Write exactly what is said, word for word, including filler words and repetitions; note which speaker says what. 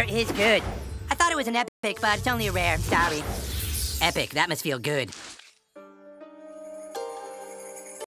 Speaker 1: rare is good. I thought it was an epic, but it's only a rare. Sorry. Epic, that must feel good.